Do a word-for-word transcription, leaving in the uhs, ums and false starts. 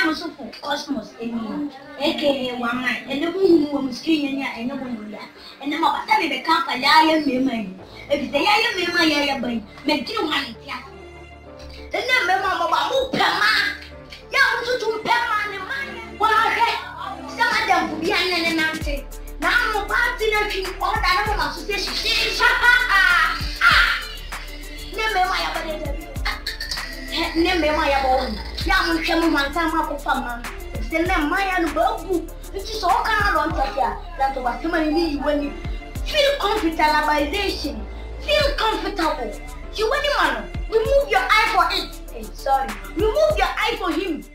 also for Cosmos in aka one night, and the woman was screening and no one and the mother said the camp a lion memory. If the lion memory, make you money. Then the mamma who Pema, young to Pema and money. Well, some of them will be an answer. Now I'm about to know you all that I'm association. Never my Never my own. Young Shaman, my time up of Fama. It's the name Mayan Bobu, which is all kind of on here. That's what human need when you feel comfortabilization. Feel comfortable. You want him, remove your eye for it. Hey, sorry. Remove your eye for him.